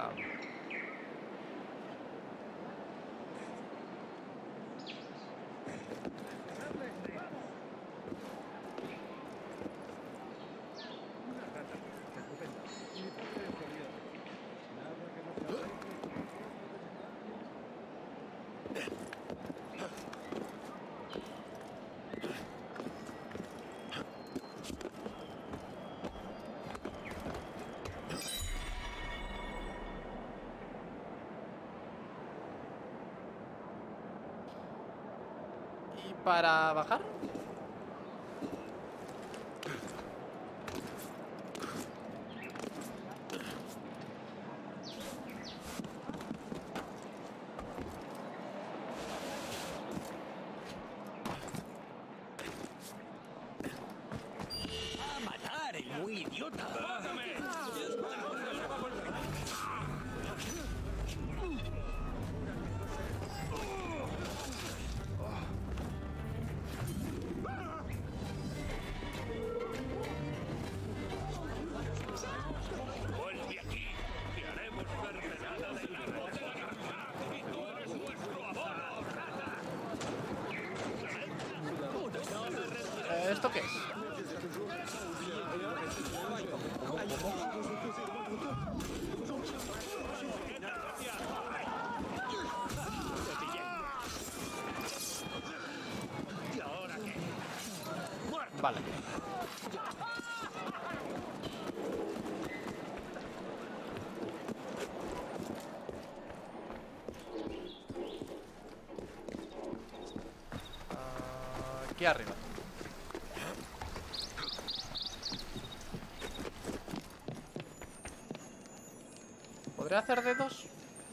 para... ¿Para bajar? ¡A matar, el muy idiota! ¡Vuelve aquí! ¡Te haremos mermelada de la botella! ¡Y tú eres nuestro abono, rata! ¿Esto qué es? ¿Y ahora qué? Vale. Aquí arriba. ¿Podría hacer dedos?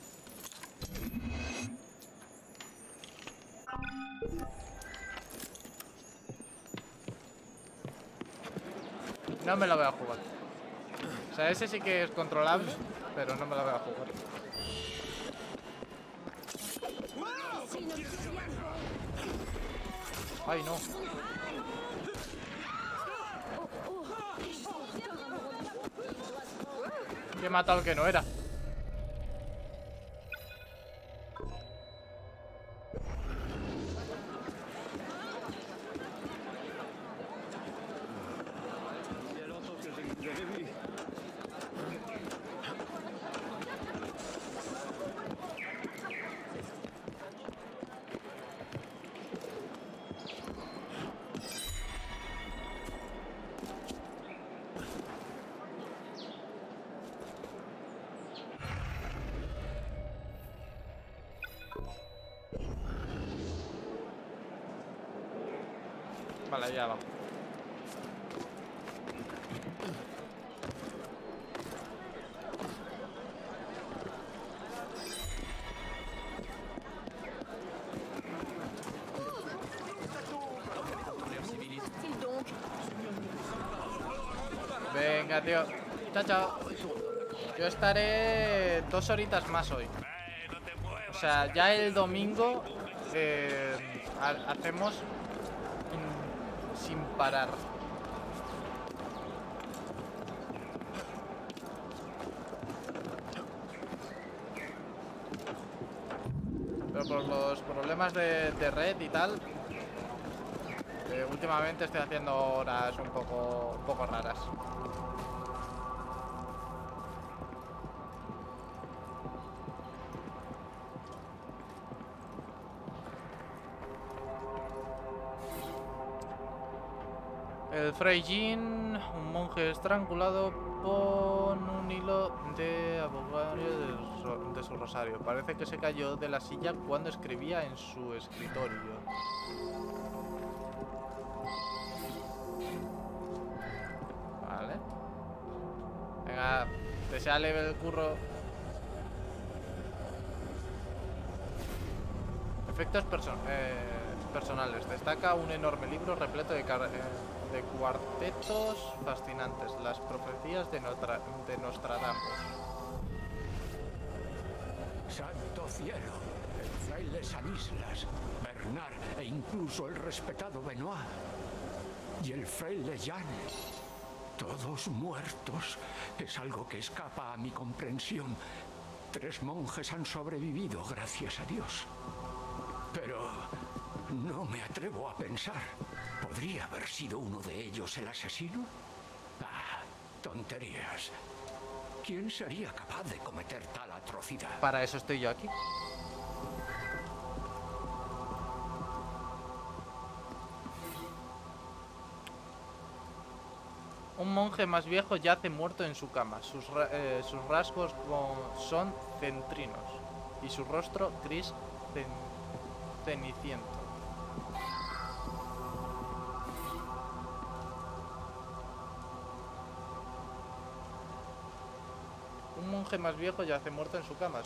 No me lo voy a jugar. O sea, ese sí que es controlable, pero no me lo voy a jugar. Ay, no. He matado al que no era. Vale, ya va. Venga, tío. Chao, chao. Yo estaré 2 horitas más hoy. O sea, ya el domingo hacemos sin parar. Pero por los problemas de red y tal, últimamente estoy haciendo horas un poco raras. El Fray Jean, un monje estrangulado con un hilo de abogario de su rosario. Parece que se cayó de la silla cuando escribía en su escritorio. Vale. Venga, deseale el curro. Efectos personales. Destaca un enorme libro repleto de cuartetos fascinantes. Las profecías de Nostradamus. ¡Santo cielo! El fraile Sanislas, Bernard e incluso el respetado Benoit. Y el fraile Jan. Todos muertos. Es algo que escapa a mi comprensión. 3 monjes han sobrevivido, gracias a Dios. Pero no me atrevo a pensar. ¿Podría haber sido uno de ellos el asesino? Ah, tonterías. ¿Quién sería capaz de cometer tal atrocidad? Para eso estoy yo aquí. Un monje más viejo yace muerto en su cama. Sus rasgos son centrinos y su rostro gris ceniciento. Un monje más viejo yace muerto en su cama.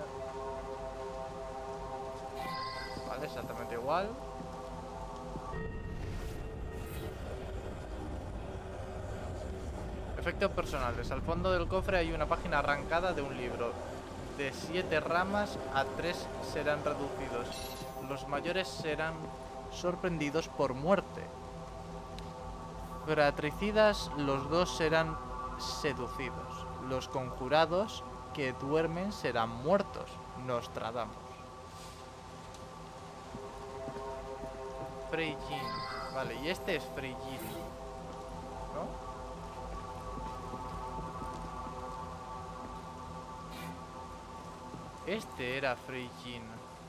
Vale, exactamente igual. Efectos personales. Al fondo del cofre hay una página arrancada de un libro. De 7 ramas a 3 serán reducidos. Los mayores serán sorprendidos por muerte. Fratricidas, los 2 serán seducidos. Los conjurados que duermen serán muertos. Nostradamus. Freijin. Vale, y este es Freijin, ¿no? Este era Freijin.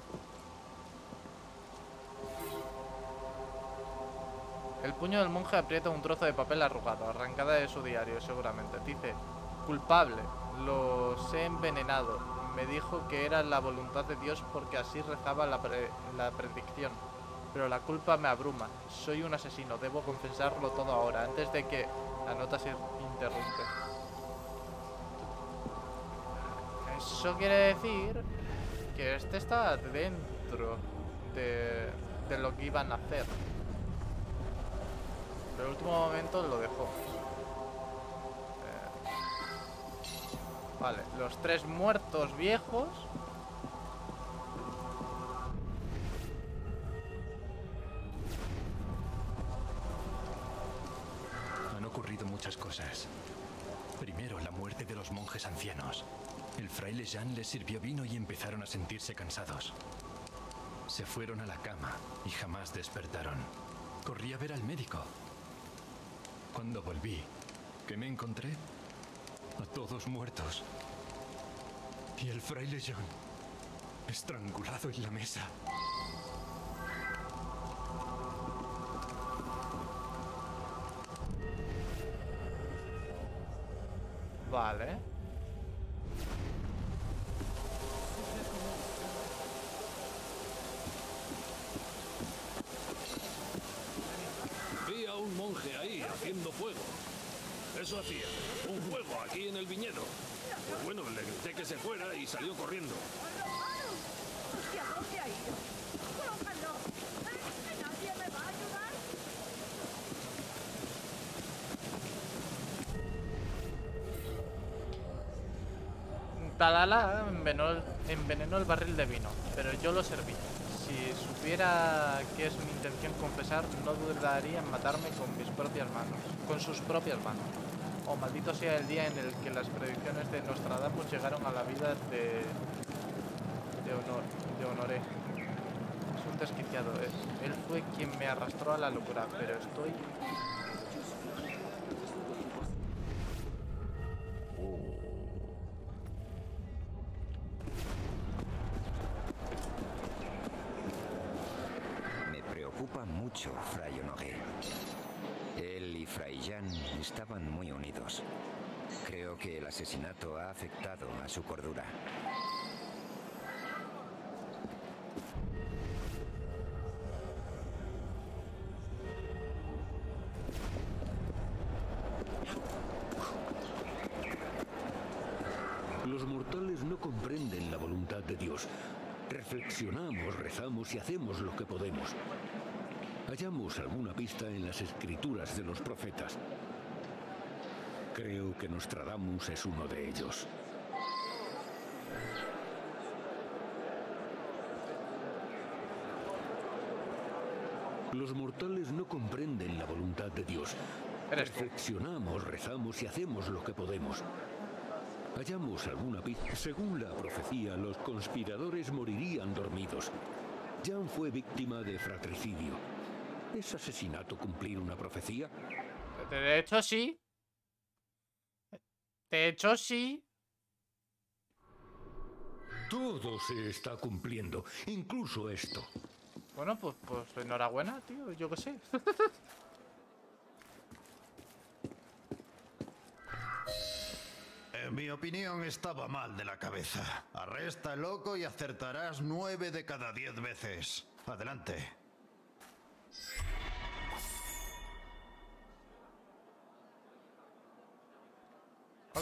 El puño del monje aprieta un trozo de papel arrugado, arrancada de su diario, seguramente. Dice: culpable, los he envenenado. Me dijo que era la voluntad de Dios porque así rezaba la predicción. Pero la culpa me abruma. Soy un asesino, debo confesarlo todo ahora, antes de que la nota se interrumpe. Eso quiere decir que este está dentro de lo que iban a hacer. Pero en el último momento lo dejó. Vale, los 3 muertos viejos. Han ocurrido muchas cosas. Primero, la muerte de los monjes ancianos. El fraile Jean les sirvió vino y empezaron a sentirse cansados. Se fueron a la cama y jamás despertaron. Corrí a ver al médico. Cuando volví, ¿qué me encontré? A todos muertos. Y el fraile Jean, estrangulado en la mesa. Vale. Vi a un monje ahí haciendo fuego. Eso hacía, un fuego aquí en el viñedo. Pues bueno, le grité que se fuera y salió corriendo. ¿Hacia dónde ha ido? ¡Cójalo! ¿Nadie me va a ayudar? Talala envenenó el barril de vino, pero yo lo serví. Si supiera que es mi intención confesar, no dudaría en matarme con mis propias manos, con sus propias manos. Oh, maldito sea el día en el que las predicciones de Nostradamus llegaron a la vida de Honoré. Es un desquiciado, él fue quien me arrastró a la locura, pero estoy... Me preocupa mucho Fray Honoré. Él y Fray Jean estaban muy unidos. Creo que el asesinato ha afectado a su cordura. Los mortales no comprenden la voluntad de Dios. Reflexionamos, rezamos y hacemos lo que podemos. Hallamos alguna pista en las escrituras de los profetas. Creo que Nostradamus es uno de ellos. Los mortales no comprenden la voluntad de Dios. Eres tú. Reflexionamos, rezamos y hacemos lo que podemos. hallamos alguna pista. Según la profecía, los conspiradores morirían dormidos. Jan fue víctima de fratricidio. ¿Es asesinato cumplir una profecía? De hecho, sí. De hecho, sí. Todo se está cumpliendo, incluso esto. Bueno, pues enhorabuena, tío. Yo qué sé. En mi opinión, estaba mal de la cabeza. Arresta al loco y acertarás 9 de cada 10 veces. Adelante. Ok.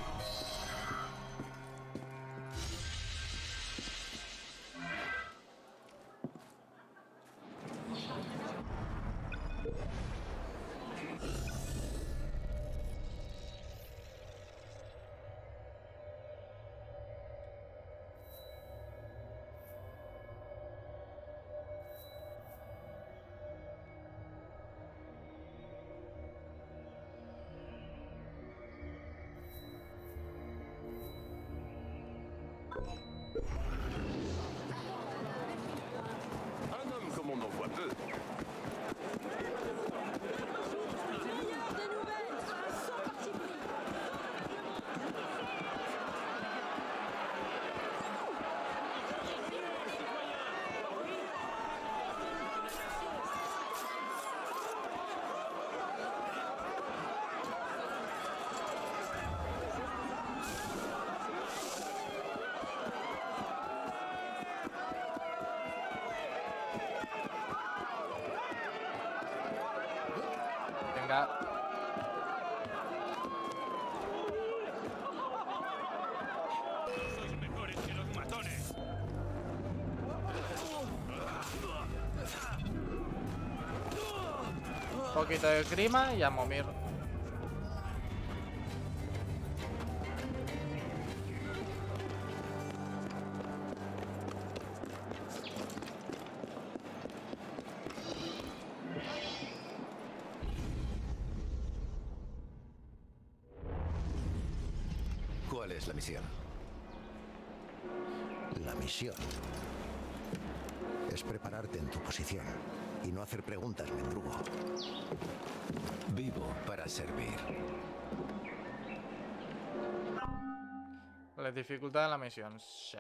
Un homme comme on en voit peu. Venga. Sois mejores que los matones. Un poquito de grima y a momir. ¿Cuál es la misión? La misión es prepararte en tu posición y no hacer preguntas, mendrugo. Vivo para servir. La dificultad de la misión. Sí.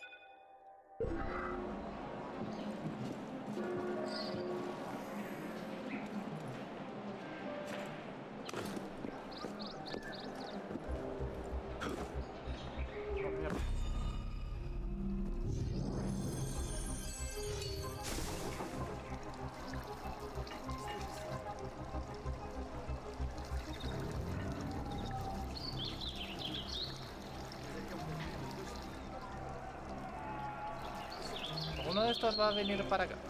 Oh, mierda. Uno de estos va a venir para acá.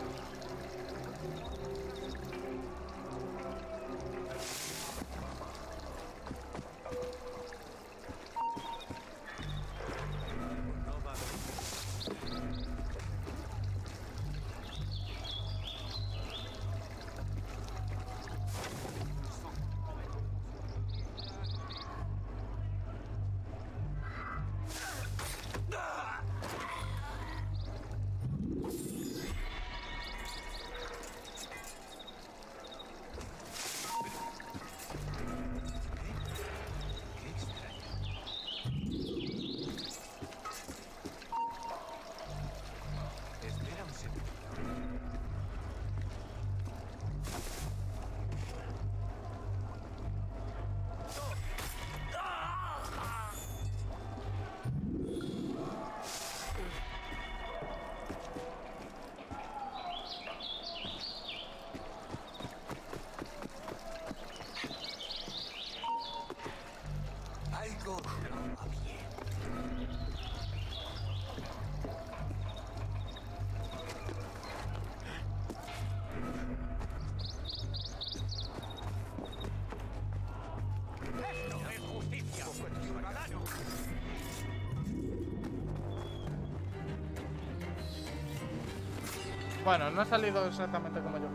Bueno, no ha salido exactamente como yo.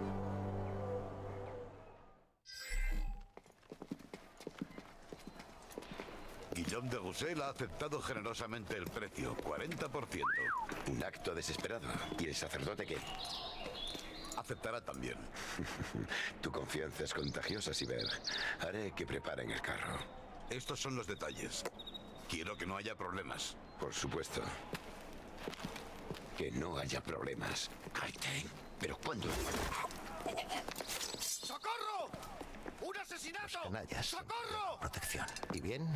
Guillaume de Roussel ha aceptado generosamente el precio, 40%. Un acto desesperado. ¿Y el sacerdote qué? Aceptará también. Tu confianza es contagiosa, Siberg. Haré que preparen el carro. Estos son los detalles. Quiero que no haya problemas. Por supuesto. Que no haya problemas. ¿Pero cuándo? ¡Socorro! ¡Un asesinato! Canallas. ¡Socorro! Protección. ¿Y bien?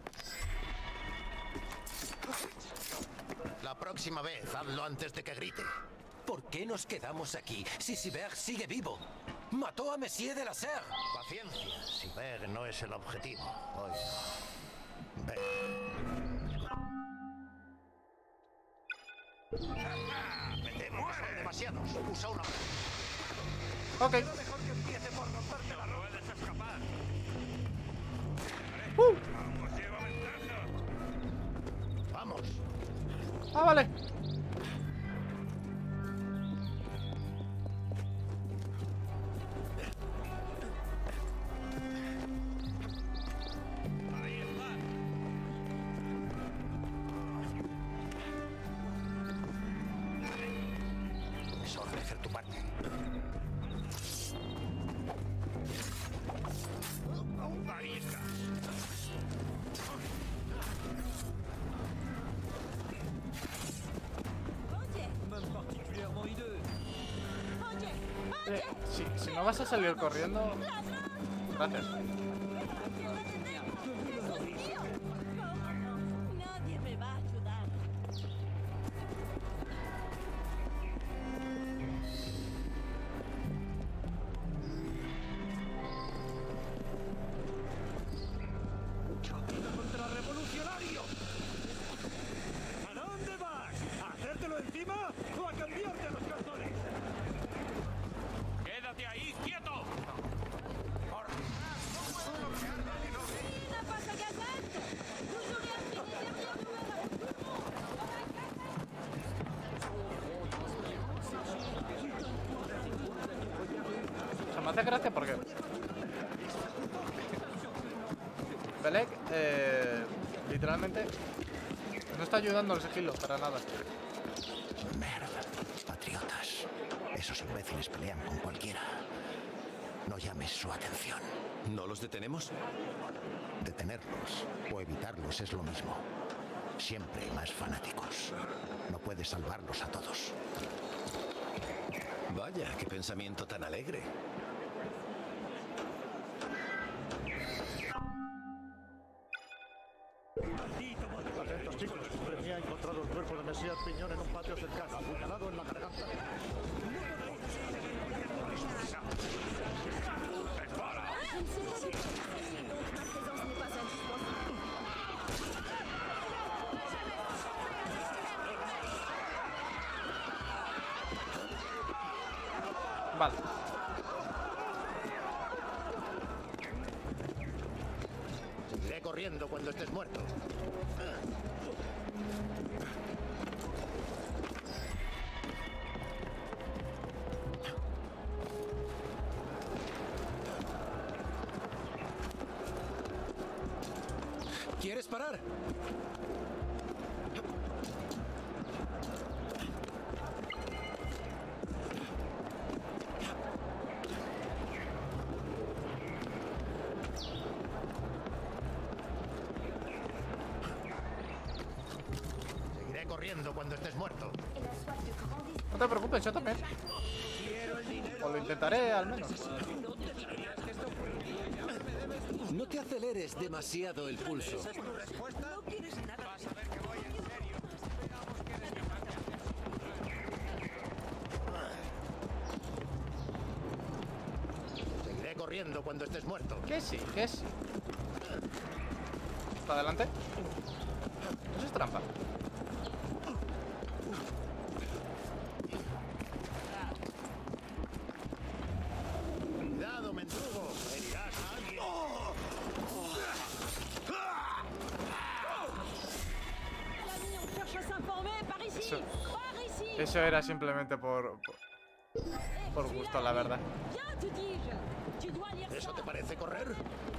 La próxima vez, hazlo antes de que grite. ¿Por qué nos quedamos aquí si Siberg sigue vivo? ¡Mató a Monsieur de la Serre! Paciencia. Siberg no es el objetivo. Hoy no. Ven. Me temo que son demasiados. Usa una... Ok. Mejor que empiece por romperte la rueda. Puedes escapar. Vamos, lleva ventaja. Vamos. Ah, vale. Es hora de hacer tu parte. Ahí está. Si no vas a salir corriendo... Gracias. Nadie me va a ayudar. ¡Contrarrevolucionario! ¿A dónde vas? ¿A hacértelo encima o a cambiarte los calzones? ¡Quédate ahí, quieto! N'a pas sa gazette. Toujours rien de derrière O sea, me hace gracia porque... Belek, literalmente, no está ayudando al sigilo para nada. Merda. Patriotas. Esos imbéciles pelean con cualquiera. No llames su atención. ¿No los detenemos? Detenerlos o evitarlos es lo mismo. Siempre hay más fanáticos. No puedes salvarlos a todos. Vaya, qué pensamiento tan alegre. Atentos, chicos. Premier ha encontrado el cuerpo de Messias Piñón en un patio cercano, apuñalado en la garganta. Vale. Seguiré corriendo cuando estés muerto. ¿Quieres parar? Seguiré corriendo cuando estés muerto. No te preocupes, yo también. O lo intentaré al menos. No te aceleres demasiado el pulso. Seguiré corriendo cuando estés muerto. Que sí, que sí. ¿Está adelante? Eso es trampa. Cuidado, mendrugo. Herirás a alguien. Eso era simplemente por gusto, la verdad. ¿Eso te parece correr?